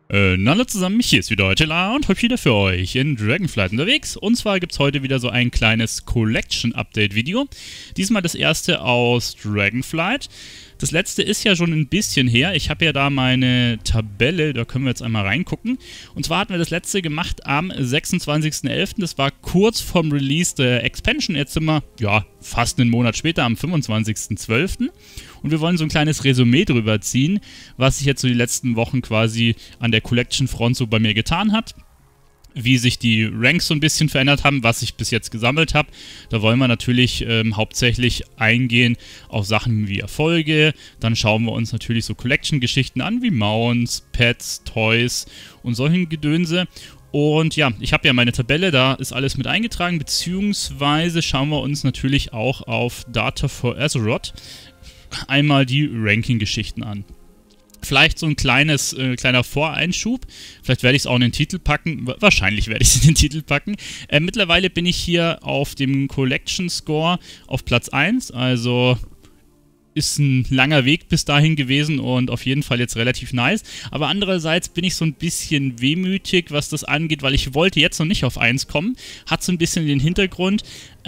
Hallo zusammen, hier ist wieder Eutela und heute wieder für euch in Dragonflight unterwegs. Und zwar gibt es heute wieder so ein kleines Collection-Update-Video. Diesmal das erste aus Dragonflight. Das letzte ist ja schon ein bisschen her. Ich habe ja da meine Tabelle, da können wir jetzt einmal reingucken. Und zwar hatten wir das letzte gemacht am 26.11. Das war kurz vorm Release der Expansion. Jetzt sind wir, ja, fast einen Monat später, am 25.12. Und wir wollen so ein kleines Resümee drüber ziehen, was sich jetzt so die letzten Wochen quasi an der Collection-Front so bei mir getan hat. Wie sich die Ranks so ein bisschen verändert haben, was ich bis jetzt gesammelt habe. Da wollen wir natürlich hauptsächlich eingehen auf Sachen wie Erfolge. Dann schauen wir uns natürlich so Collection-Geschichten an, wie Mounts, Pets, Toys und solchen Gedönse. Und ja, ich habe ja meine Tabelle, da ist alles mit eingetragen, beziehungsweise schauen wir uns natürlich auch auf Data for Azeroth einmal die Ranking-Geschichten an. Vielleicht so ein kleiner Voreinschub. Vielleicht werde ich es auch in den Titel packen. Wahrscheinlich werde ich es in den Titel packen. Mittlerweile bin ich hier auf dem Collection Score auf Platz 1. Also ist ein langer Weg bis dahin gewesen und auf jeden Fall jetzt relativ nice. Aber andererseits bin ich so ein bisschen wehmütig, was das angeht, weil ich wollte jetzt noch nicht auf 1 kommen. Hat so ein bisschen den Hintergrund,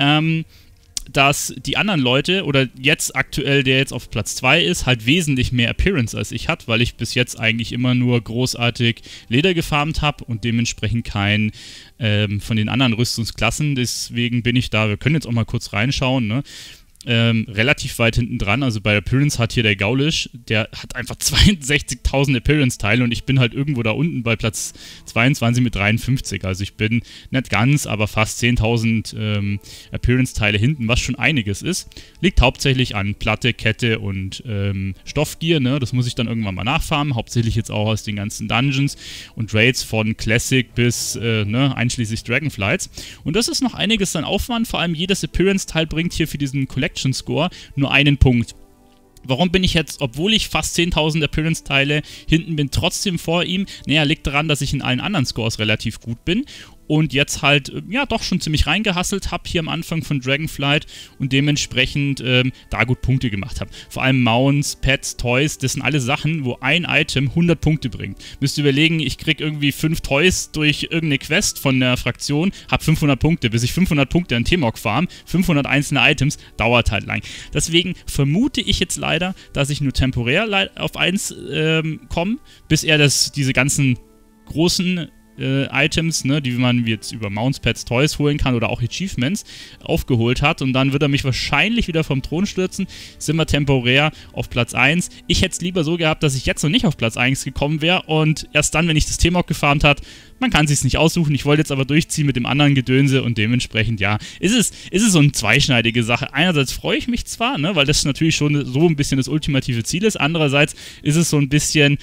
dass die anderen Leute, oder jetzt aktuell, der jetzt auf Platz 2 ist, halt wesentlich mehr Appearance als ich hat, weil ich bis jetzt eigentlich immer nur großartig Leder gefarmt habe und dementsprechend kein von den anderen Rüstungsklassen. Deswegen bin ich da, wir können jetzt auch mal kurz reinschauen, ne? Relativ weit hinten dran, also bei Appearance hat hier der Gaulish, der hat einfach 62.000 Appearance-Teile und ich bin halt irgendwo da unten bei Platz 22 mit 53, also ich bin nicht ganz, aber fast 10.000 Appearance-Teile hinten, was schon einiges ist. Liegt hauptsächlich an Platte, Kette und Stoffgear, ne? Das muss ich dann irgendwann mal nachfarmen, hauptsächlich jetzt auch aus den ganzen Dungeons und Raids von Classic bis einschließlich Dragonflights. Und das ist noch einiges an Aufwand, vor allem jedes Appearance-Teil bringt hier für diesen Collection Score nur einen Punkt. Warum bin ich jetzt, obwohl ich fast 10.000 Appearance-Teile hinten bin, trotzdem vor ihm? Naja, liegt daran, dass ich in allen anderen Scores relativ gut bin und jetzt halt, ja, doch schon ziemlich reingehasselt habe hier am Anfang von Dragonflight und dementsprechend da gut Punkte gemacht habe. Vor allem Mounts, Pets, Toys, das sind alle Sachen, wo ein Item 100 Punkte bringt. Müsst ihr überlegen, ich krieg irgendwie 5 Toys durch irgendeine Quest von der Fraktion, habe 500 Punkte. Bis ich 500 Punkte an T-Mog farm, 500 einzelne Items, dauert halt lang. Deswegen vermute ich jetzt leider, dass ich nur temporär auf 1 komme, bis er diese ganzen großen Items, ne, die man jetzt über Mounts, Pets, Toys holen kann oder auch Achievements aufgeholt hat und dann wird er mich wahrscheinlich wieder vom Thron stürzen, sind wir temporär auf Platz 1. Ich hätte es lieber so gehabt, dass ich jetzt noch nicht auf Platz 1 gekommen wäre und erst dann, wenn ich das T-Mog gefarmt hat, man kann es sich nicht aussuchen, ich wollte jetzt aber durchziehen mit dem anderen Gedönse und dementsprechend, ja, ist es so eine zweischneidige Sache. Einerseits freue ich mich zwar, ne, weil das natürlich schon so ein bisschen das ultimative Ziel ist, andererseits ist es so ein bisschen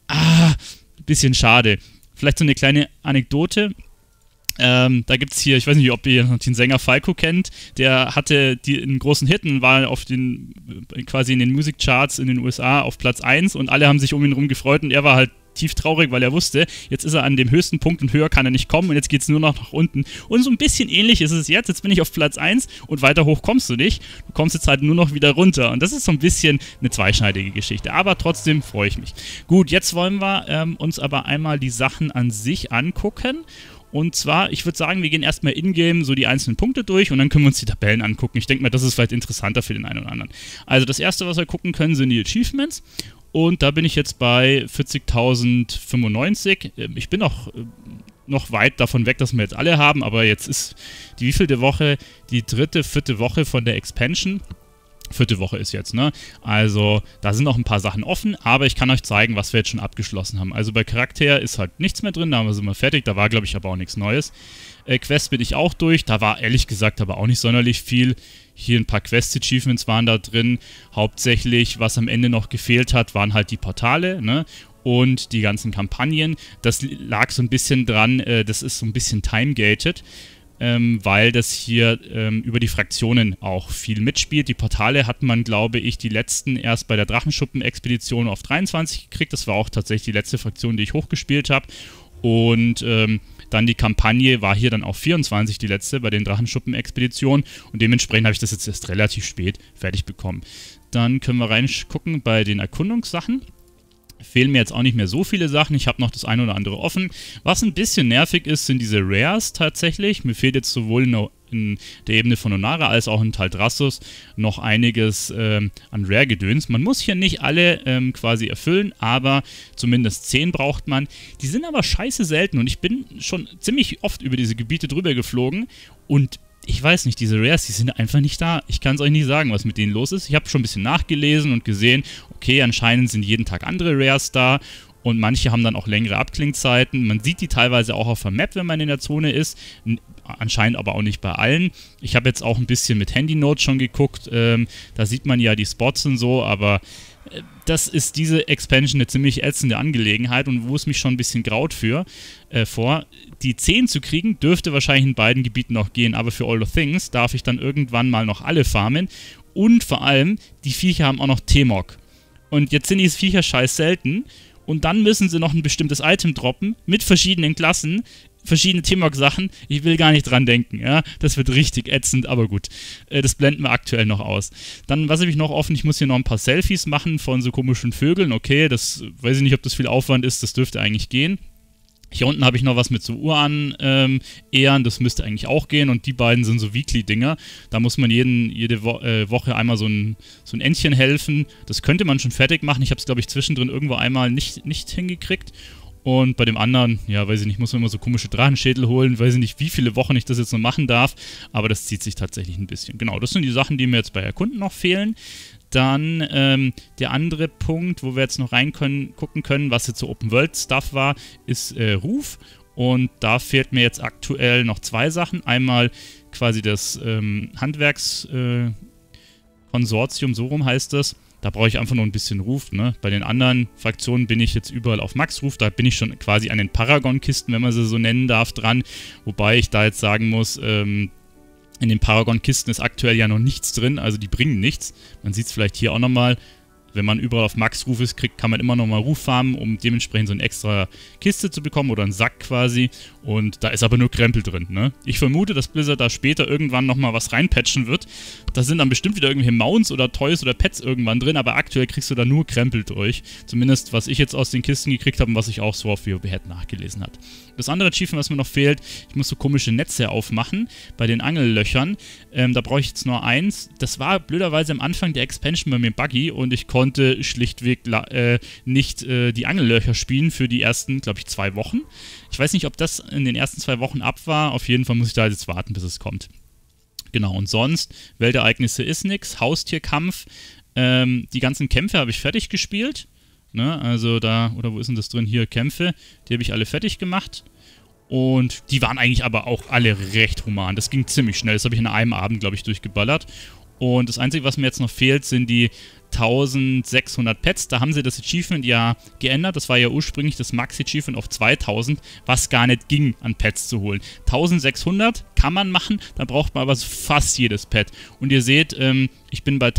schade. Vielleicht so eine kleine Anekdote. Da gibt es hier, ich weiß nicht, ob ihr noch den Sänger Falco kennt, der hatte einen großen Hit und war quasi in den Music Charts in den USA auf Platz 1 und alle haben sich um ihn herum gefreut und er war halt tief traurig, weil er wusste, jetzt ist er an dem höchsten Punkt und höher kann er nicht kommen und jetzt geht es nur noch nach unten. Und so ein bisschen ähnlich ist es jetzt. Jetzt bin ich auf Platz 1 und weiter hoch kommst du nicht. Du kommst jetzt halt nur noch wieder runter. Und das ist so ein bisschen eine zweischneidige Geschichte. Aber trotzdem freue ich mich. Gut, jetzt wollen wir uns aber einmal die Sachen an sich angucken. Und zwar, ich würde sagen, wir gehen erstmal in-game so die einzelnen Punkte durch und dann können wir uns die Tabellen angucken. Ich denke mal, das ist vielleicht interessanter für den einen oder anderen. Also das erste, was wir gucken können, sind die Achievements. Und da bin ich jetzt bei 40.095. Ich bin auch noch weit davon weg, dass wir jetzt alle haben, aber jetzt ist die wievielte Woche? Die dritte, vierte Woche von der Expansion. Vierte Woche ist jetzt, ne? Also, da sind noch ein paar Sachen offen, aber ich kann euch zeigen, was wir jetzt schon abgeschlossen haben. Also bei Charakter ist halt nichts mehr drin, da sind wir fertig, da war, glaube ich, aber auch nichts Neues. Quest bin ich auch durch, da war ehrlich gesagt aber auch nicht sonderlich viel. Hier ein paar Quest-Achievements waren da drin. Hauptsächlich, was am Ende noch gefehlt hat, waren halt die Portale, ne? Und die ganzen Kampagnen. Das lag so ein bisschen dran, das ist so ein bisschen time-gated. Weil das hier über die Fraktionen auch viel mitspielt. Die Portale hat man, glaube ich, die letzten erst bei der Drachenschuppen-Expedition auf 23 gekriegt. Das war auch tatsächlich die letzte Fraktion, die ich hochgespielt habe. Und dann die Kampagne war hier dann auf 24 die letzte bei den Drachenschuppen-Expeditionen. Und dementsprechend habe ich das jetzt erst relativ spät fertig bekommen. Dann können wir reingucken bei den Erkundungssachen. fehlen mir jetzt auch nicht mehr so viele Sachen. Ich habe noch das eine oder andere offen. Was ein bisschen nervig ist, sind diese Rares tatsächlich. Mir fehlt jetzt sowohl in der Ebene von Onara als auch in Taldrassus noch einiges an Rare-Gedöns. Man muss hier nicht alle quasi erfüllen, aber zumindest 10 braucht man. Die sind aber scheiße selten und ich bin schon ziemlich oft über diese Gebiete drüber geflogen und ich weiß nicht, diese Rares, die sind einfach nicht da. Ich kann es euch nicht sagen, was mit denen los ist. Ich habe schon ein bisschen nachgelesen und gesehen, okay, anscheinend sind jeden Tag andere Rares da und manche haben dann auch längere Abklingzeiten. Man sieht die teilweise auch auf der Map, wenn man in der Zone ist. Anscheinend aber auch nicht bei allen. Ich habe jetzt auch ein bisschen mit Handy-Notes schon geguckt. Da sieht man ja die Spots und so, aber das ist diese Expansion eine ziemlich ätzende Angelegenheit und wo es mich schon ein bisschen graut vor. Die 10 zu kriegen, dürfte wahrscheinlich in beiden Gebieten noch gehen, aber für All the Things darf ich dann irgendwann mal noch alle farmen. Und vor allem, die Viecher haben auch noch T-Mog. Und jetzt sind diese Viecher scheiß selten und dann müssen sie noch ein bestimmtes Item droppen mit verschiedenen Klassen, verschiedene T-Mog-Sachen. Ich will gar nicht dran denken, ja. Das wird richtig ätzend, aber gut. Das blenden wir aktuell noch aus. Dann, was habe ich noch offen? Ich muss hier noch ein paar Selfies machen von so komischen Vögeln. Okay, das weiß ich nicht, ob das viel Aufwand ist. Das dürfte eigentlich gehen. Hier unten habe ich noch was mit so Uran-Ehren, das müsste eigentlich auch gehen und die beiden sind so Weekly-Dinger. Da muss man jede Woche einmal so ein Entchen helfen. Das könnte man schon fertig machen. Ich habe es, glaube ich, zwischendrin irgendwo einmal nicht hingekriegt. Und bei dem anderen, ja, weiß ich nicht, muss man immer so komische Drachenschädel holen. Weiß ich nicht, wie viele Wochen ich das jetzt noch machen darf, aber das zieht sich tatsächlich ein bisschen. Genau, das sind die Sachen, die mir jetzt bei Erkunden noch fehlen. Dann der andere Punkt, wo wir jetzt noch gucken können, was jetzt so Open-World-Stuff war, ist Ruf. Und da fehlt mir jetzt aktuell noch 2 Sachen. Einmal quasi das Handwerkskonsortium, so rum heißt das. Da brauche ich einfach nur ein bisschen Ruf, ne? Bei den anderen Fraktionen bin ich jetzt überall auf Max-Ruf. Da bin ich schon quasi an den Paragon-Kisten, wenn man sie so nennen darf, dran. Wobei ich da jetzt sagen muss, in den Paragon-Kisten ist aktuell ja noch nichts drin, also die bringen nichts. Man sieht es vielleicht hier auch nochmal. Wenn man überall auf Max-Ruf ist, kann man immer nochmal Ruf farmen, um dementsprechend so eine extra Kiste zu bekommen oder einen Sack quasi. Und da ist aber nur Krempel drin, ne? Ich vermute, dass Blizzard da später irgendwann nochmal was reinpatchen wird. Da sind dann bestimmt wieder irgendwelche Mounts oder Toys oder Pets irgendwann drin, aber aktuell kriegst du da nur Krempel durch. Zumindest, was ich jetzt aus den Kisten gekriegt habe und was ich auch so auf WoW nachgelesen habe. Das andere Achievement, was mir noch fehlt, ich muss so komische Netze aufmachen bei den Angellöchern. Da brauche ich jetzt nur eins. Das war blöderweise am Anfang der Expansion bei mir buggy und ich konnte schlichtweg nicht die Angellöcher spielen für die ersten, glaube ich, 2 Wochen. Ich weiß nicht, ob das in den ersten 2 Wochen ab war. Auf jeden Fall muss ich da jetzt warten, bis es kommt. Genau, und sonst, Weltereignisse ist nix. Haustierkampf. Die ganzen Kämpfe habe ich fertig gespielt. Ne, also da, oder wo ist denn das drin? Hier, Kämpfe. Die habe ich alle fertig gemacht. Und die waren eigentlich aber auch alle recht human. Das ging ziemlich schnell. Das habe ich in einem Abend, glaube ich, durchgeballert. Und das Einzige, was mir jetzt noch fehlt, sind die 1600 Pets. Da haben sie das Achievement ja geändert. Das war ja ursprünglich das Max-Achievement auf 2000, was gar nicht ging, an Pets zu holen. 1600 kann man machen, da braucht man aber fast jedes Pet. Und ihr seht, ich bin bei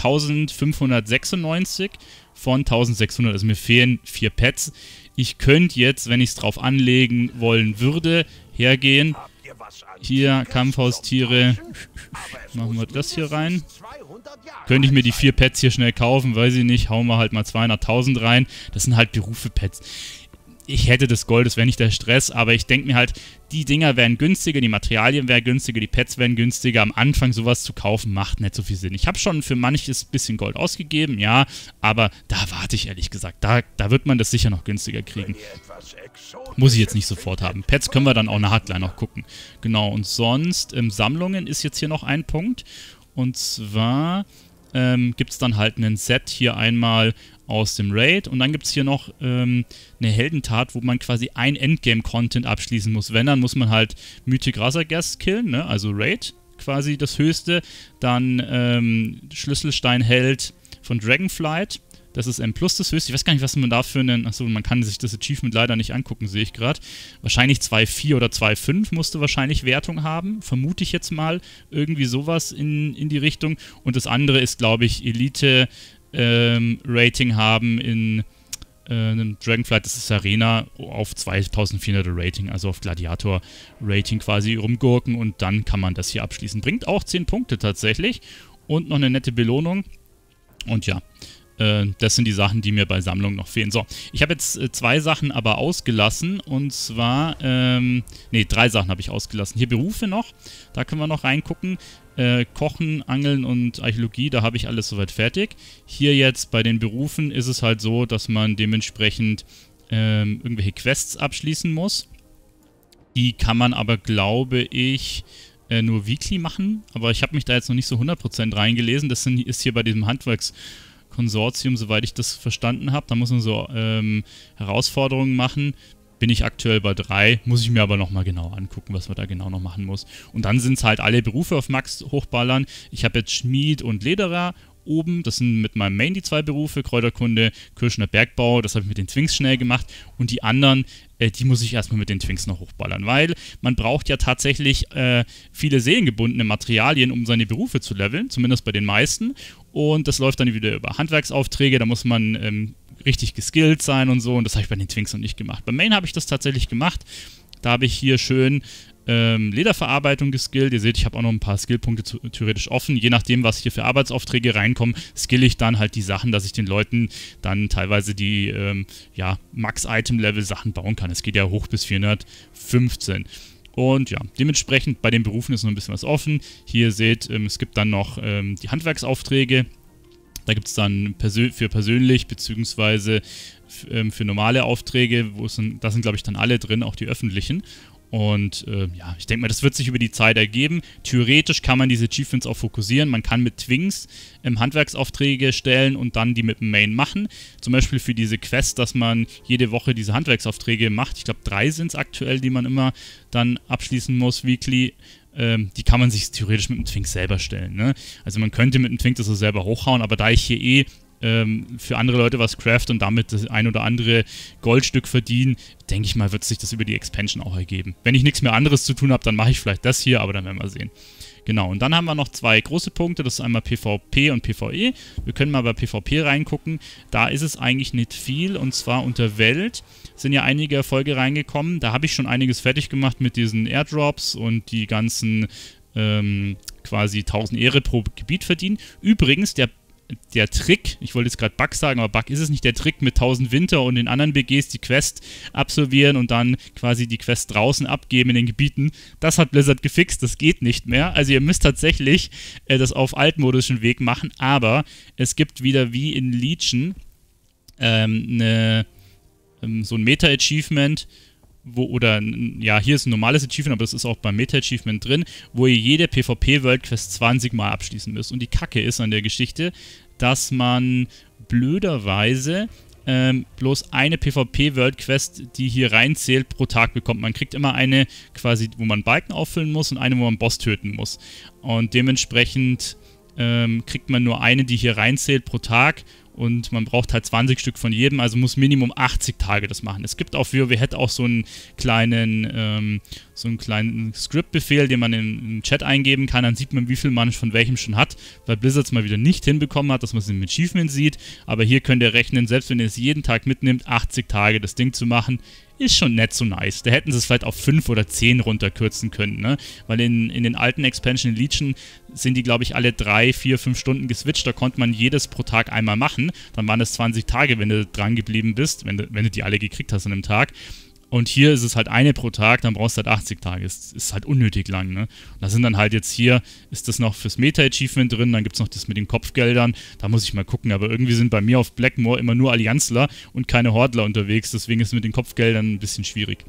1596 von 1600. Also mir fehlen 4 Pets. Ich könnte jetzt, wenn ich es drauf anlegen wollen würde, hergehen. Hier, Kampfhaustiere. Machen wir das hier rein. Könnte ich mir die 4 Pets hier schnell kaufen, weiß ich nicht. Hauen wir halt mal 200.000 rein. Das sind halt Berufe-Pets. Ich hätte das Gold, das wäre nicht der Stress, aber ich denke mir halt, die Dinger wären günstiger, die Materialien wären günstiger, die Pets wären günstiger. Am Anfang sowas zu kaufen, macht nicht so viel Sinn. Ich habe schon für manches bisschen Gold ausgegeben, ja, aber da warte ich ehrlich gesagt. Da wird man das sicher noch günstiger kriegen. Muss ich jetzt nicht sofort haben. Pets können wir dann auch nachher gleich noch gucken. Genau, und sonst, Sammlungen ist jetzt hier noch ein Punkt. Und zwar gibt es dann halt einen Set hier einmal aus dem Raid und dann gibt es hier noch eine Heldentat, wo man quasi ein Endgame-Content abschließen muss. Wenn, dann muss man halt Mythic Razorghast killen, ne? Also Raid quasi das höchste, dann Schlüsselsteinheld von Dragonflight, das ist M+ das höchste. Ich weiß gar nicht, was man da für einen... Achso, man kann sich das Achievement leider nicht angucken, sehe ich gerade. Wahrscheinlich 2,4 oder 2,5 musste wahrscheinlich Wertung haben. Vermute ich jetzt mal. Irgendwie sowas in die Richtung. Und das andere ist, glaube ich, Elite Rating haben in einem Dragonflight, das ist Arena, auf 2400 Rating, also auf Gladiator Rating quasi rumgurken und dann kann man das hier abschließen. Bringt auch 10 Punkte tatsächlich und noch eine nette Belohnung. Und ja, Das sind die Sachen, die mir bei Sammlung noch fehlen. So, ich habe jetzt 2 Sachen aber ausgelassen. Und zwar, 3 Sachen habe ich ausgelassen. Hier Berufe noch, da können wir noch reingucken. Kochen, Angeln und Archäologie, da habe ich alles soweit fertig. Hier jetzt bei den Berufen ist es halt so, dass man dementsprechend irgendwelche Quests abschließen muss. Die kann man aber, glaube ich, nur weekly machen. Aber ich habe mich da jetzt noch nicht so 100% reingelesen. Das ist hier bei diesem Handwerkskonsortium, soweit ich das verstanden habe. Da muss man so Herausforderungen machen. Bin ich aktuell bei 3, muss ich mir aber nochmal genau angucken, was man da genau noch machen muss. Und dann sind es halt alle Berufe auf Max hochballern. Ich habe jetzt Schmied und Lederer oben, das sind mit meinem Main die 2 Berufe, Kräuterkunde, Kirschner Bergbau, das habe ich mit den Twinks schnell gemacht. Und die anderen, die muss ich erstmal mit den Twinks noch hochballern, weil man braucht ja tatsächlich viele seelengebundene Materialien, um seine Berufe zu leveln, zumindest bei den meisten. Und das läuft dann wieder über Handwerksaufträge, da muss man richtig geskillt sein und so, und das habe ich bei den Twinks noch nicht gemacht. Beim Main habe ich das tatsächlich gemacht. Da habe ich hier schön Lederverarbeitung geskillt. Ihr seht, ich habe auch noch ein paar Skillpunkte theoretisch offen. Je nachdem, was hier für Arbeitsaufträge reinkommen, skill ich dann halt die Sachen, dass ich den Leuten dann teilweise die Max-Item-Level-Sachen bauen kann. Es geht ja hoch bis 415. Und ja, dementsprechend bei den Berufen ist noch ein bisschen was offen. Hier seht, es gibt dann noch die Handwerksaufträge. Da gibt es dann für persönlich bzw. für normale Aufträge, da sind glaube ich dann alle drin, auch die öffentlichen. Und ja, ich denke mal, das wird sich über die Zeit ergeben. Theoretisch kann man diese Achievements auch fokussieren. Man kann mit Twinks Handwerksaufträge stellen und dann die mit dem Main machen. Zum Beispiel für diese Quest, dass man jede Woche diese Handwerksaufträge macht. Ich glaube, 3 sind es aktuell, die man immer dann abschließen muss, weekly. Die kann man sich theoretisch mit dem Twink selber stellen. Ne? Also man könnte mit dem Twink das so selber hochhauen, aber da ich hier für andere Leute was craft und damit das ein oder andere Goldstück verdienen, denke ich mal, wird sich das über die Expansion auch ergeben. Wenn ich nichts mehr anderes zu tun habe, dann mache ich vielleicht das hier, aber dann werden wir sehen. Genau, und dann haben wir noch 2 große Punkte, das ist einmal PvP und PvE. Wir können mal bei PvP reingucken, da ist es eigentlich nicht viel, und zwar unter Welt sind ja einige Erfolge reingekommen. Da habe ich schon einiges fertig gemacht mit diesen Airdrops und die ganzen quasi 1000 Ehre pro Gebiet verdienen. Übrigens, der Trick, ich wollte jetzt gerade Bug sagen, aber Bug ist es nicht, der Trick mit 1000 Winter und den anderen BGs die Quest absolvieren und dann quasi die Quest draußen abgeben in den Gebieten, das hat Blizzard gefixt, das geht nicht mehr. Also ihr müsst tatsächlich das auf altmodischen Weg machen, aber es gibt wieder wie in Legion so ein Meta-Achievement, hier ist ein normales Achievement, aber das ist auch beim Meta-Achievement drin, wo ihr jede PvP-World-Quest 20 Mal abschließen müsst. Und die Kacke ist an der Geschichte, dass man blöderweise bloß eine PvP-World-Quest, die hier reinzählt, pro Tag bekommt. Man kriegt immer eine quasi, wo man Balken auffüllen muss, und eine, wo man Boss töten muss. Und dementsprechend kriegt man nur eine, die hier reinzählt, pro Tag. Und man braucht halt 20 Stück von jedem, also muss Minimum 80 Tage das machen. Es gibt auf WoW auch so einen kleinen Script-Befehl, den man im Chat eingeben kann. Dann sieht man, wie viel man von welchem schon hat, weil Blizzard es mal wieder nicht hinbekommen hat, dass man es im Achievement sieht. Aber hier könnt ihr rechnen, selbst wenn ihr es jeden Tag mitnimmt, 80 Tage das Ding zu machen, ist schon nicht so nice. Da hätten sie es vielleicht auf 5 oder 10 runterkürzen können, ne? Weil in den alten Expansion Legion sind die, glaube ich, alle 3, 4, 5 Stunden geswitcht. Da konnte man jedes pro Tag einmal machen. Dann waren es 20 Tage, wenn du dran geblieben bist, wenn du die alle gekriegt hast an einem Tag. Und hier ist es halt eine pro Tag, dann brauchst du halt 80 Tage. Das ist halt unnötig lang, ne? Und da sind dann halt jetzt hier, ist das noch fürs Meta-Achievement drin, dann gibt es noch das mit den Kopfgeldern, da muss ich mal gucken, aber irgendwie sind bei mir auf Blackmoor immer nur Allianzler und keine Hordler unterwegs, deswegen ist es mit den Kopfgeldern ein bisschen schwierig.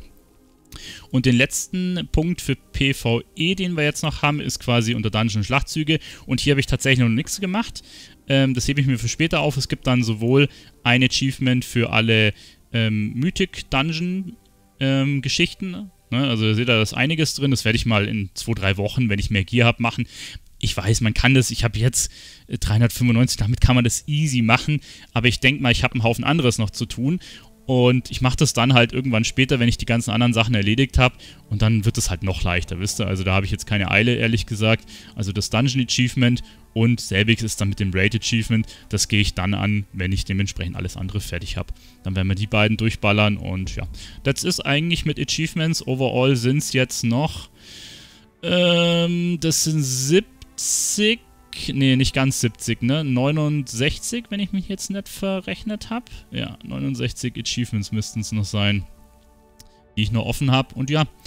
Und den letzten Punkt für PvE, den wir jetzt noch haben, ist quasi unter Dungeon Schlachtzüge, und hier habe ich tatsächlich noch nichts gemacht. Das hebe ich mir für später auf. Es gibt dann sowohl ein Achievement für alle Mythic Dungeon Geschichten, ne? Also da seht ihr, da ist einiges drin, das werde ich mal in 2-3 Wochen, wenn ich mehr Gear habe, machen. Ich weiß, man kann das, ich habe jetzt 395, damit kann man das easy machen, aber ich denke mal, ich habe einen Haufen anderes noch zu tun. Und ich mache das dann halt irgendwann später, wenn ich die ganzen anderen Sachen erledigt habe. Und dann wird es halt noch leichter, wisst ihr? Also da habe ich jetzt keine Eile, ehrlich gesagt. Also das Dungeon Achievement und selbiges ist dann mit dem Raid Achievement. Das gehe ich dann an, wenn ich dementsprechend alles andere fertig habe. Dann werden wir die beiden durchballern und ja. Das ist eigentlich mit Achievements. Overall sind es jetzt noch, das sind 70 nee, nicht ganz 70, ne? 69, wenn ich mich jetzt nicht verrechnet habe. Ja, 69 Achievements müssten es noch sein, die ich noch offen habe. Und ja,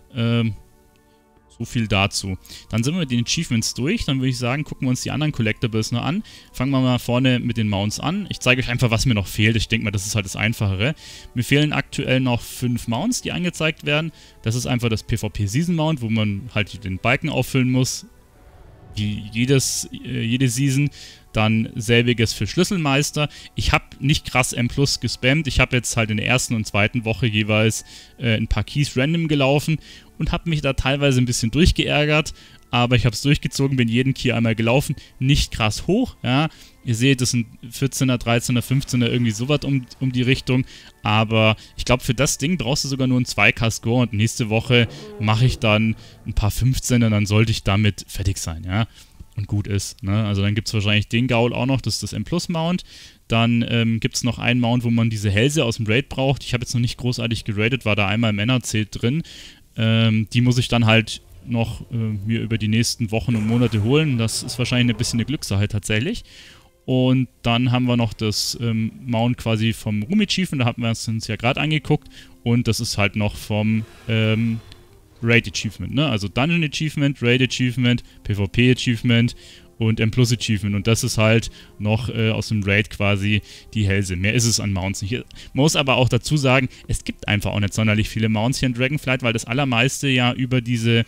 so viel dazu. Dann sind wir mit den Achievements durch. Dann würde ich sagen, gucken wir uns die anderen Collectibles noch an. Fangen wir mal vorne mit den Mounts an. Ich zeige euch einfach, was mir noch fehlt. Ich denke mal, das ist halt das Einfachere. Mir fehlen aktuell noch 5 Mounts, die angezeigt werden. Das ist einfach das PvP Season Mount, wo man halt den Balken auffüllen muss. Wie jede Season. Dann selbiges für Schlüsselmeister. Ich habe nicht krass M+ gespammt. Ich habe jetzt halt in der ersten und zweiten Woche jeweils ein paar Keys random gelaufen und habe mich da teilweise ein bisschen durchgeärgert. Aber ich habe es durchgezogen, bin jeden Key einmal gelaufen. Nicht krass hoch, ja. Ihr seht, das sind 14er, 13er, 15er, irgendwie sowas um die Richtung. Aber ich glaube, für das Ding brauchst du sogar nur einen 2K-Score. Und nächste Woche mache ich dann ein paar 15er, dann sollte ich damit fertig sein, ja. Und gut ist, ne? Also dann gibt es wahrscheinlich den Gaul auch noch, das ist das M+-Mount. Dann gibt es noch einen Mount, wo man diese Hälse aus dem Raid braucht. Ich habe jetzt noch nicht großartig geradet, war da einmal im NRC drin. Die muss ich dann halt noch mir über die nächsten Wochen und Monate holen. Das ist wahrscheinlich ein bisschen eine Glückssache tatsächlich. Und dann haben wir noch das Mount quasi vom Room Achievement, da hatten wir uns ja gerade angeguckt. Und das ist halt noch vom Raid Achievement, ne? Also Dungeon Achievement, Raid Achievement, PvP Achievement und M+ Achievement. Und das ist halt noch aus dem Raid quasi die Hälse. Mehr ist es an Mounts nicht. Man muss aber auch dazu sagen, es gibt einfach auch nicht sonderlich viele Mounts hier in Dragonflight, weil das allermeiste ja über diese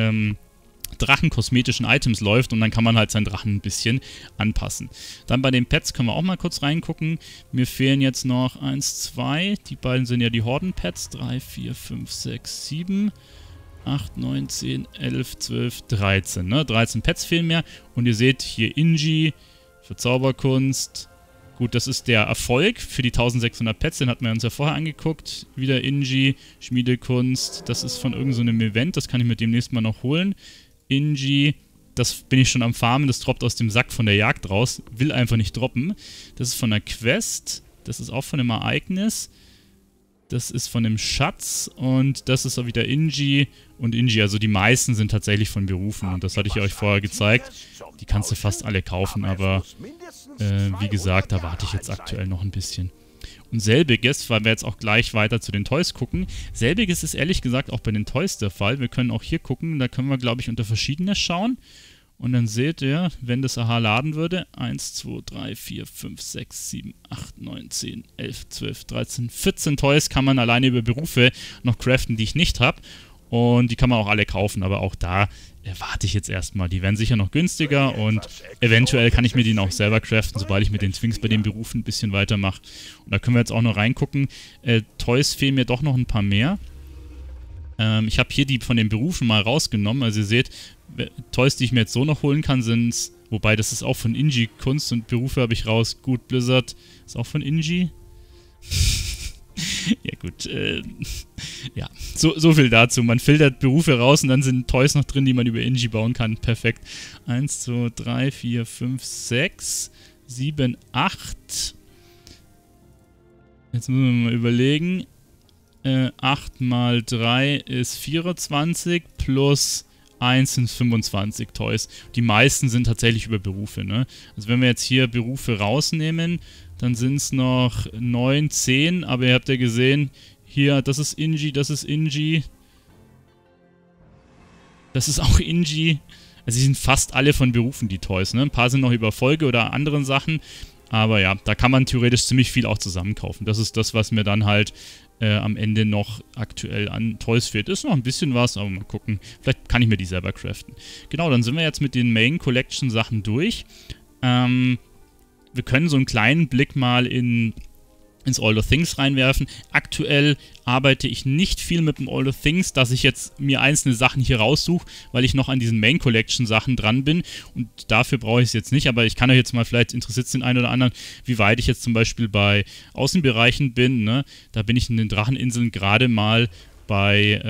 Drachen-kosmetischen Items läuft und dann kann man halt seinen Drachen ein bisschen anpassen. Dann bei den Pets können wir auch mal kurz reingucken. Mir fehlen jetzt noch 1, 2. Die beiden sind ja die Horden-Pets. 3, 4, 5, 6, 7... 8, 9, 10, 11, 12, 13. Ne? 13 Pets fehlen mehr. Und ihr seht hier Inji für Zauberkunst. Gut, das ist der Erfolg für die 1600 Pets. Den hatten wir uns ja vorher angeguckt. Wieder Inji, Schmiedekunst. Das ist von irgendeinem Event. Das kann ich mir demnächst mal noch holen. Inji, das bin ich schon am Farmen. Das droppt aus dem Sack von der Jagd raus. Will einfach nicht droppen. Das ist von der Quest. Das ist auch von einem Ereignis. Das ist von dem Schatz und das ist auch wieder Inji und Inji. Also die meisten sind tatsächlich von Berufen und das hatte ich euch vorher gezeigt. Die kannst du fast alle kaufen, aber wie gesagt, da warte ich jetzt aktuell noch ein bisschen. Und selbiges, weil wir jetzt auch gleich weiter zu den Toys gucken, selbiges ist ehrlich gesagt auch bei den Toys der Fall. Wir können auch hier gucken, da können wir glaube ich unter Verschiedenes schauen. Und dann seht ihr, wenn das AHA laden würde, 1, 2, 3, 4, 5, 6, 7, 8, 9, 10, 11, 12, 13, 14 Toys kann man alleine über Berufe noch craften, die ich nicht habe. Und die kann man auch alle kaufen, aber auch da warte ich jetzt erstmal. Die werden sicher noch günstiger und eventuell kann ich mir die noch selber craften, sobald ich mit den Twinks bei den Berufen ein bisschen weitermache. Und da können wir jetzt auch noch reingucken. Toys fehlen mir doch noch ein paar mehr. Ich habe hier die von den Berufen mal rausgenommen. Also ihr seht, Toys, die ich mir jetzt so noch holen kann, sind, wobei das ist auch von Inji, Kunst und Berufe habe ich raus. Gut, Blizzard ist auch von Inji. Ja gut, ja, so viel dazu. Man filtert Berufe raus und dann sind Toys noch drin, die man über Inji bauen kann. Perfekt. 1, 2, 3, 4, 5, 6, 7, 8. Jetzt müssen wir mal überlegen. 8 mal 3 ist 24 plus 1 sind 25 Toys. Die meisten sind tatsächlich über Berufe, ne? Also wenn wir jetzt hier Berufe rausnehmen, dann sind es noch 9, 10, aber ihr habt ja gesehen, hier, das ist Inji, das ist Inji. Das ist auch Inji. Also die sind fast alle von Berufen, die Toys, ne? Ein paar sind noch über Folge oder anderen Sachen, aber ja, da kann man theoretisch ziemlich viel auch zusammenkaufen. Das ist das, was mir dann halt am Ende noch aktuell an Toys fehlt. Ist noch ein bisschen was, aber mal gucken. Vielleicht kann ich mir die selber craften. Genau, dann sind wir jetzt mit den Main Collection Sachen durch. Wir können so einen kleinen Blick mal ins All the Things reinwerfen. Aktuell arbeite ich nicht viel mit dem All the Things, dass ich jetzt mir einzelne Sachen hier raussuche, weil ich noch an diesen Main Collection Sachen dran bin und dafür brauche ich es jetzt nicht, aber ich kann euch jetzt mal, vielleicht interessiert es den einen oder anderen, wie weit ich jetzt zum Beispiel bei Außenbereichen bin, ne? Da bin ich in den Dracheninseln gerade mal bei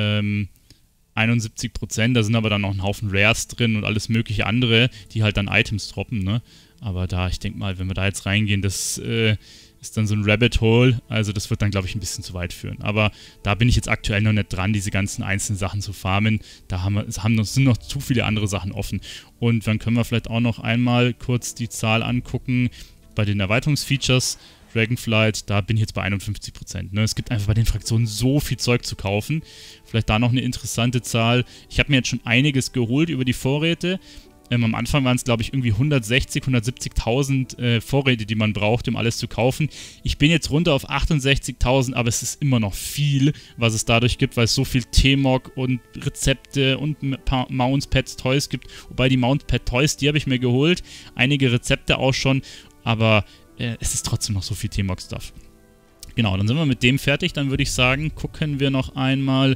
71%, da sind aber dann noch ein Haufen Rares drin und alles mögliche andere, die halt dann Items droppen, ne? Aber da, ich denke mal, wenn wir da jetzt reingehen, das ist dann so ein Rabbit Hole, also das wird dann, glaube ich, ein bisschen zu weit führen. Aber da bin ich jetzt aktuell noch nicht dran, diese ganzen einzelnen Sachen zu farmen. Da sind noch zu viele andere Sachen offen. Und dann können wir vielleicht auch noch einmal kurz die Zahl angucken bei den Erweiterungsfeatures. Dragonflight, da bin ich jetzt bei 51%. Ne? Es gibt einfach bei den Fraktionen so viel Zeug zu kaufen. Vielleicht da noch eine interessante Zahl. Ich habe mir jetzt schon einiges geholt über die Vorräte. Am Anfang waren es, glaube ich, irgendwie 160.000, 170.000 Vorräte, die man braucht, um alles zu kaufen. Ich bin jetzt runter auf 68.000, aber es ist immer noch viel, was es dadurch gibt, weil es so viel T-Mog und Rezepte und ein paar Mounts, Pets, Toys gibt. Wobei die Mounts, Pet, Toys, die habe ich mir geholt. Einige Rezepte auch schon, aber es ist trotzdem noch so viel T-Mog-Stuff. Genau, dann sind wir mit dem fertig. Dann würde ich sagen, gucken wir noch einmal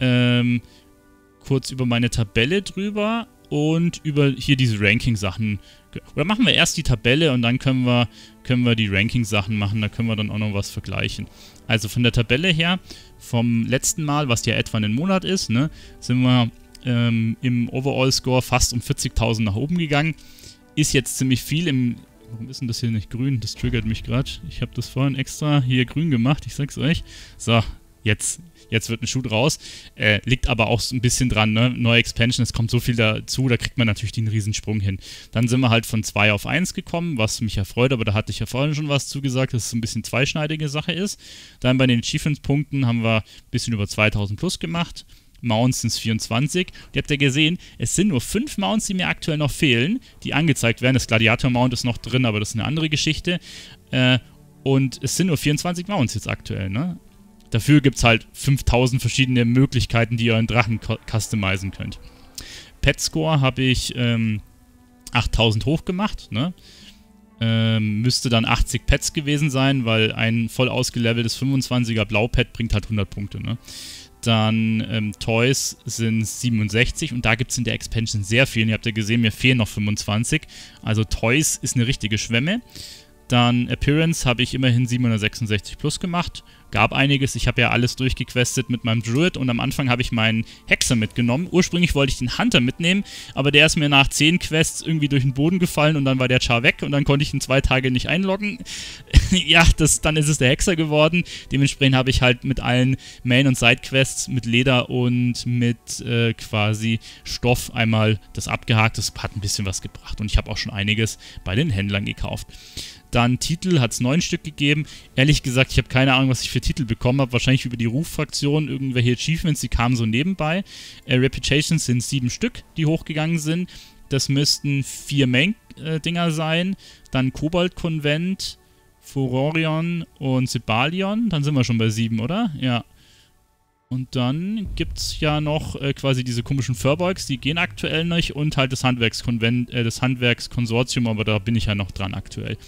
kurz über meine Tabelle drüber. Und über hier diese Ranking-Sachen. Oder machen wir erst die Tabelle und dann können wir die Ranking-Sachen machen. Da können wir dann auch noch was vergleichen. Also von der Tabelle her, vom letzten Mal, was ja etwa einen Monat ist, ne, sind wir im Overall-Score fast um 40.000 nach oben gegangen. Ist jetzt ziemlich viel Warum ist denn das hier nicht grün? Das triggert mich gerade. Ich habe das vorhin extra hier grün gemacht, ich sag's euch. So, jetzt wird ein Schuh draus. Liegt aber auch so ein bisschen dran, ne? Neue Expansion, es kommt so viel dazu, da kriegt man natürlich den Riesensprung hin. Dann sind wir halt von 2 auf 1 gekommen, was mich erfreut, aber da hatte ich ja vorhin schon was zugesagt, dass es so ein bisschen zweischneidige Sache ist. Dann bei den Achievements-Punkten haben wir ein bisschen über 2000 plus gemacht. Mounts sind es 24. Und ihr habt ja gesehen, es sind nur 5 Mounts, die mir aktuell noch fehlen, die angezeigt werden. Das Gladiator-Mount ist noch drin, aber das ist eine andere Geschichte. Und es sind nur 24 Mounts jetzt aktuell, ne? Dafür gibt es halt 5000 verschiedene Möglichkeiten, die ihr euren Drachen customizen könnt. Pet-Score habe ich 8000 hoch gemacht, ne? Müsste dann 80 Pets gewesen sein, weil ein voll ausgeleveltes 25er Blau-Pet bringt halt 100 Punkte, ne? Dann Toys sind 67 und da gibt es in der Expansion sehr viel. Ihr habt ja gesehen, mir fehlen noch 25. Also Toys ist eine richtige Schwemme. Dann Appearance habe ich immerhin 766 plus gemacht. Gab einiges. Ich habe ja alles durchgequestet mit meinem Druid und am Anfang habe ich meinen Hexer mitgenommen. Ursprünglich wollte ich den Hunter mitnehmen, aber der ist mir nach 10 Quests irgendwie durch den Boden gefallen und dann war der Char weg und dann konnte ich ihn 2 Tage nicht einloggen. Ja, dann ist es der Hexer geworden. Dementsprechend habe ich halt mit allen Main- und Side-Quests mit Leder und mit quasi Stoff einmal das abgehakt. Das hat ein bisschen was gebracht und ich habe auch schon einiges bei den Händlern gekauft. Dann Titel hat es 9 Stück gegeben. Ehrlich gesagt, ich habe keine Ahnung, was ich für Titel bekommen habe. Wahrscheinlich über die Ruf-Fraktion, irgendwelche Achievements, die kamen so nebenbei. Reputations sind 7 Stück, die hochgegangen sind. Das müssten 4 Main-Dinger sein. Dann Kobold-Konvent, Furorion und Sibalion. Dann sind wir schon bei 7, oder? Ja. Und dann gibt es ja noch quasi diese komischen Furbolgs, die gehen aktuell nicht. Und halt das Handwerkskonsortium, aber da bin ich ja noch dran aktuell.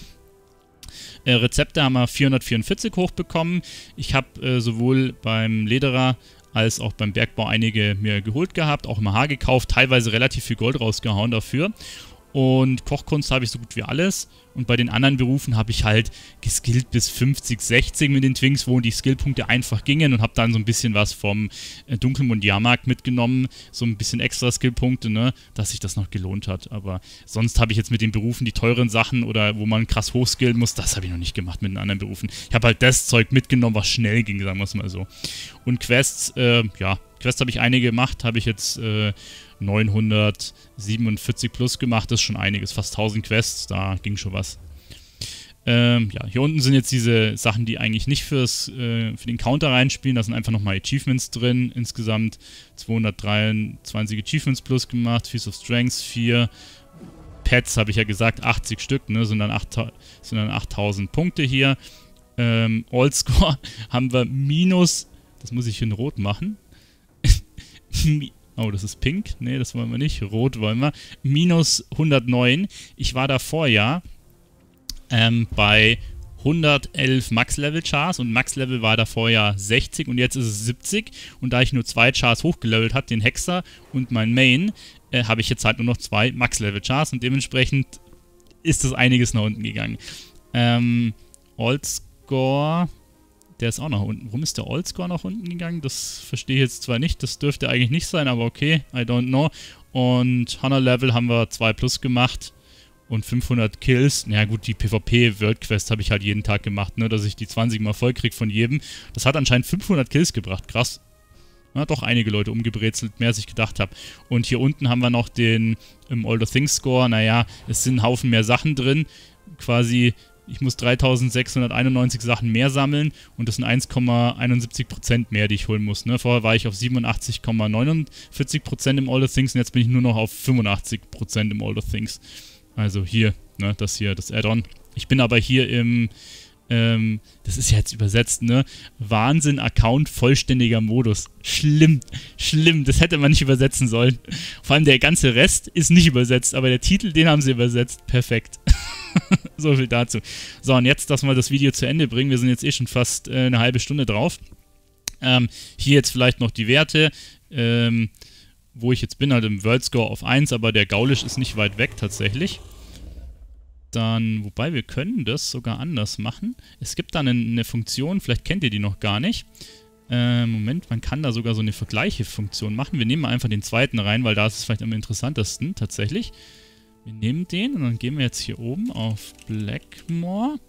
Rezepte haben wir 444 hochbekommen. Ich habe sowohl beim Lederer als auch beim Bergbau einige mir geholt gehabt, auch im Haar gekauft, teilweise relativ viel Gold rausgehauen dafür. Und Kochkunst habe ich so gut wie alles. Und bei den anderen Berufen habe ich halt geskillt bis 50, 60 mit den Twinks, wo die Skillpunkte einfach gingen und habe dann so ein bisschen was vom Dunkelmond-Jahrmarkt mitgenommen. So ein bisschen extra Skillpunkte, ne, dass sich das noch gelohnt hat. Aber sonst habe ich jetzt mit den Berufen die teuren Sachen oder wo man krass hochskillen muss, das habe ich noch nicht gemacht mit den anderen Berufen. Ich habe halt das Zeug mitgenommen, was schnell ging, sagen wir es mal so. Und Quests, Quests habe ich einige gemacht, habe ich jetzt 947 plus gemacht, das ist schon einiges, fast 1000 Quests, da ging schon was. Hier unten sind jetzt diese Sachen, die eigentlich nicht für den Counter reinspielen, da sind einfach nochmal Achievements drin, insgesamt 223 Achievements plus gemacht, Feast of Strength 4, Pets habe ich ja gesagt, 80 Stück, ne, sind dann 8000 Punkte hier. All-Score haben wir minus, das muss ich in Rot machen, oh, das ist pink. Nee, das wollen wir nicht. Rot wollen wir. Minus 109. Ich war davor ja bei 111 Max-Level-Chars und Max-Level war davor ja 60 und jetzt ist es 70. Und da ich nur 2 Chars hochgelevelt habe, den Hexer und mein Main, habe ich jetzt halt nur noch 2 Max-Level-Chars und dementsprechend ist das einiges nach unten gegangen. All-Score... Der ist auch nach unten. Warum ist der All-Score nach unten gegangen? Das verstehe ich jetzt zwar nicht. Das dürfte eigentlich nicht sein, aber okay. I don't know. Und Honor Level haben wir 2 plus gemacht. Und 500 Kills, naja gut, die PvP-World-Quest habe ich halt jeden Tag gemacht, ne, dass ich die 20 mal voll kriege von jedem. Das hat anscheinend 500 Kills gebracht, krass. Ja, doch einige Leute umgebrezelt, mehr als ich gedacht habe. Und hier unten haben wir noch den All the Things Score, naja, es sind ein Haufen mehr Sachen drin, quasi... Ich muss 3691 Sachen mehr sammeln und das sind 1,71% mehr, die ich holen muss. Ne? Vorher war ich auf 87,49% im All the Things und jetzt bin ich nur noch auf 85% im All the Things. Also hier, ne, das Add-on. Ich bin aber hier im, das ist ja jetzt übersetzt, ne? Wahnsinn-Account vollständiger Modus. Schlimm, schlimm, das hätte man nicht übersetzen sollen. Vor allem der ganze Rest ist nicht übersetzt, aber der Titel, den haben sie übersetzt. Perfekt. So viel dazu. So, und jetzt, dass wir das Video zu Ende bringen. Wir sind jetzt eh schon fast eine halbe Stunde drauf. Hier jetzt vielleicht noch die Werte, wo ich jetzt bin, halt im World Score auf 1, aber der Gaulisch ist nicht weit weg tatsächlich. Dann, wobei wir können das sogar anders machen. Es gibt da eine Funktion, vielleicht kennt ihr die noch gar nicht. Moment, man kann da sogar so eine Vergleiche-Funktion machen. Wir nehmen mal einfach den zweiten rein, weil da ist es vielleicht am interessantesten tatsächlich. Wir nehmen den und dann gehen wir jetzt hier oben auf Blackmore.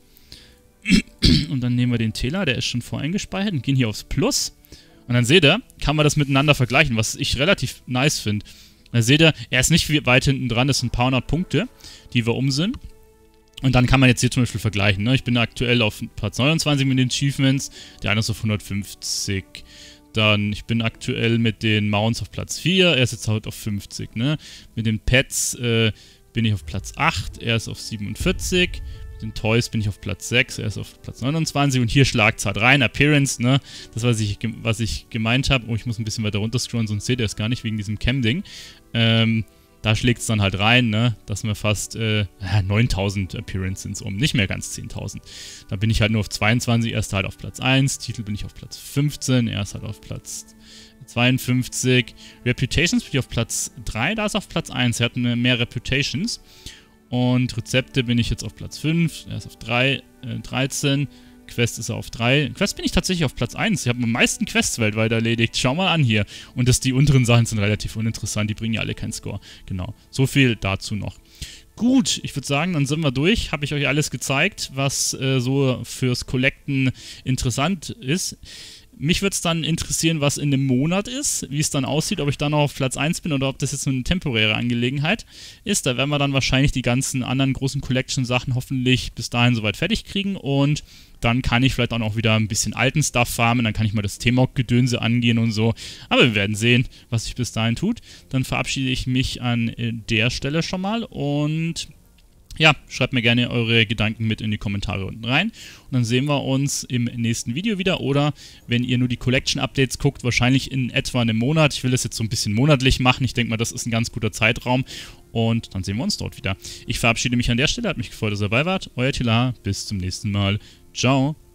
Und dann nehmen wir den Täler, der ist schon voreingespeichert, und gehen hier aufs Plus. Und dann seht ihr, kann man das miteinander vergleichen, was ich relativ nice finde. Da seht ihr, er ist nicht weit hinten dran, das sind ein paar hundert Punkte, die wir sind. Und dann kann man jetzt hier zum Beispiel vergleichen. Ne? Ich bin aktuell auf Platz 29 mit den Achievements, der eine ist auf 150. Dann, ich bin aktuell mit den Mounts auf Platz 4, er ist jetzt halt auf 50. Ne? Mit den Pets bin ich auf Platz 8, er ist auf 47. Mit den Toys bin ich auf Platz 6, er ist auf Platz 29. Und hier schlagt es halt rein, Appearance, ne? Das, was ich gemeint habe. Oh, ich muss ein bisschen weiter runter scrollen, sonst seht ihr es gar nicht, wegen diesem Cam-Ding. Da schlägt es dann halt rein, ne? Dass wir fast 9000 Appearance sind es nicht mehr ganz 10.000. Da bin ich halt nur auf 22, er ist halt auf Platz 1, Titel bin ich auf Platz 15, er ist halt auf Platz 52. Reputations bin ich auf Platz 3, da ist auf Platz 1, er hat mehr Reputations. Und Rezepte bin ich jetzt auf Platz 5, er ist auf 13. Quest ist er auf 3. Quest bin ich tatsächlich auf Platz 1. Ich habe am meisten Quests weltweit erledigt. Schau mal an hier. Und die unteren Sachen sind relativ uninteressant. Die bringen ja alle keinen Score. Genau. So viel dazu noch. Gut, ich würde sagen, dann sind wir durch. Habe ich euch alles gezeigt, was so fürs Collecten interessant ist. Mich würde es dann interessieren, was in dem Monat ist, wie es dann aussieht, ob ich dann noch auf Platz 1 bin oder ob das jetzt nur eine temporäre Angelegenheit ist. Da werden wir dann wahrscheinlich die ganzen anderen großen Collection-Sachen hoffentlich bis dahin soweit fertig kriegen und dann kann ich vielleicht auch noch wieder ein bisschen alten Stuff farmen, dann kann ich mal das T-Mog-Gedönse angehen und so. Aber wir werden sehen, was sich bis dahin tut. Dann verabschiede ich mich an der Stelle schon mal und ja, schreibt mir gerne eure Gedanken mit in die Kommentare unten rein. Und dann sehen wir uns im nächsten Video wieder. Oder wenn ihr nur die Collection-Updates guckt, wahrscheinlich in etwa einem Monat. Ich will das jetzt so ein bisschen monatlich machen. Ich denke mal, das ist ein ganz guter Zeitraum. Und dann sehen wir uns dort wieder. Ich verabschiede mich an der Stelle. Hat mich gefreut, dass ihr dabei wart. Euer Tila. Bis zum nächsten Mal. Ciao.